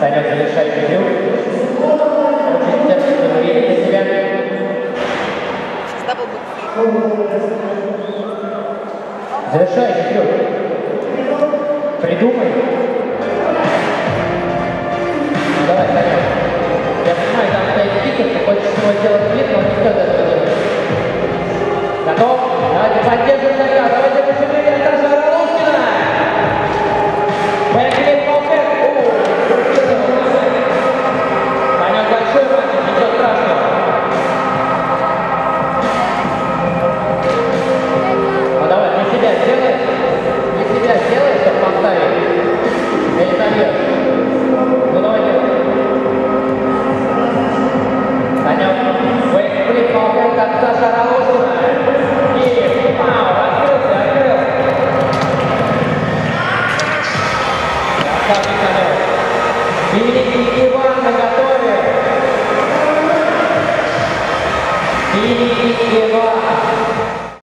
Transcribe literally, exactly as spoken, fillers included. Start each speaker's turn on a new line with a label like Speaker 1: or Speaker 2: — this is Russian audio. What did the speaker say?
Speaker 1: Санек, завершающий трюк. Очень терпится время для себя. Завершающий трюк. Придумай. Ну, давай, Санек. Я понимаю, там стоит спикер, ты хочешь его сделать вид, но никто этого не делает. Готов? Давайте поддержим Саня. Давайте пошевелим Саша Ралускина. Поехали в полкет. Санек большой мальчик, ничего страшного. Ну давай, для себя сделай. Для себя сделай, чтобы поставить. Или наверх. Ну давай делай. Санек, вейкфлип полкет от Саша Ралускина. И вау, открылся, открылся. Красавчик Санек. Великий Иван наготове. Великий Иван.